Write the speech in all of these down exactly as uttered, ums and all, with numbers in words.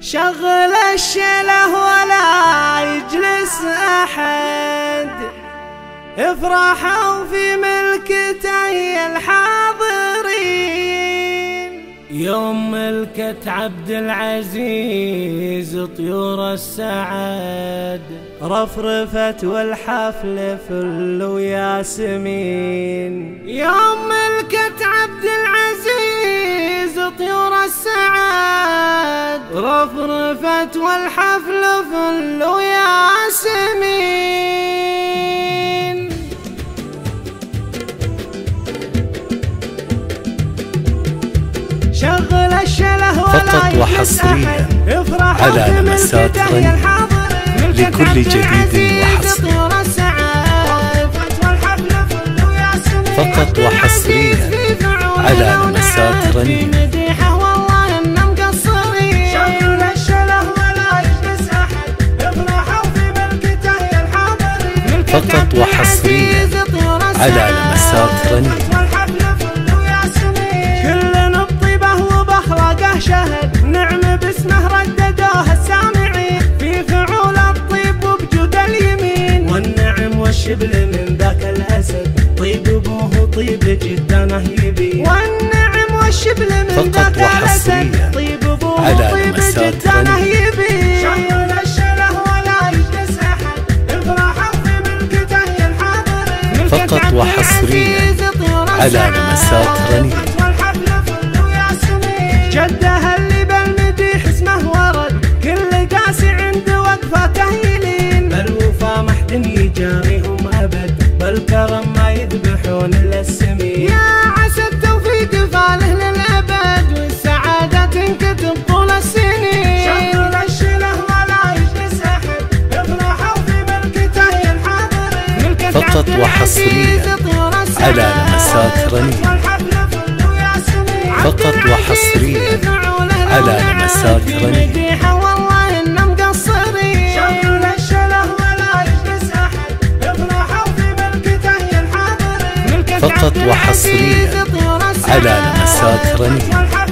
شغل الشله ولا يجلس أحد، افرحوا في ملكتي الحاضرين. يوم ملكة عبد العزيز طيور السعد رفرفت والحفل فل وياسمين. يوم ملكة عبد العزيز طيور السعد رفرفت والحفل فل وياسمين. شغل الشله ولا يجلس أحد، افرحوا في ملكته الحاضرين. لكل جديد وحصري فقط وحصريا على لمسات رنين. شغل الشله ولا يجلس أحد، افرحوا في ملكته الحاضرين. فقط وحصريا على لمسات رنين. شهد نعم باسمه رددوه السامعين، في فعول الطيب وبجود اليمين. والنعم والشبل من ذاك الأسد، طيب أبوه طيب جدا نهيبي. والنعم والشبل من ذاك الأسد، طيب أبوه طيب جدا نهيبي. شغل الشله ولا يجلس أحد، افرحوا في ملكته الحاضرين. فقط وحصريا على لمسات رنين. جدها اللي بالمديح اسمه ورد، كل قاسي عنده وقفه تهيلين. بالوفا ما حد يجاريهم ابد، بالكرم ما يذبحون الا السمين. يا عسى التوفيق فاله للابد، والسعاده تنكتب طول السنين. شغل الشله ولا يجلس احد، افرحوا في ملكته الحاضرين. فقط وحصريا على لمسات رنين. فقط وحصريا على لمسات رنين. والله إنه مقصرين. شغل الشله ولا يجلس أحد، افرحوا في ملكته الحاضرين. فقط وحصريا على لمسات رنين.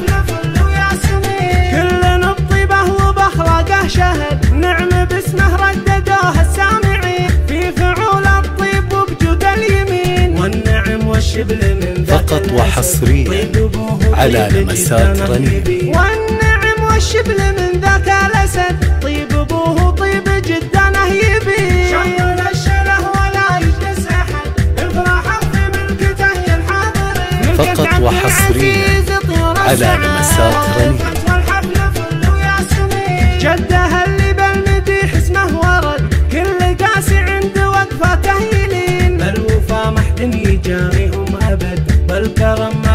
كل بطيبه وبأخلاقه شهد، نعم باسمه رددوه السامعين. في فعول الطيب وبجود اليمين. والنعم والشبل من ذاك فقط وحصريا على لمسات رنين. والنعم والشبل من ذاك الأسد، طيب أبوه طيب جدا نهيبي. شغل الشله ولا يجلس أحد، افرحوا في ملكته الحاضرين. فقط وحصريا على لمسات رنين. جدها اللي بالمديح اسمه ورد، كل قاسي عنده وقفه تهيلين. بالوفا ما حد يجاريهم أبد، بالكرم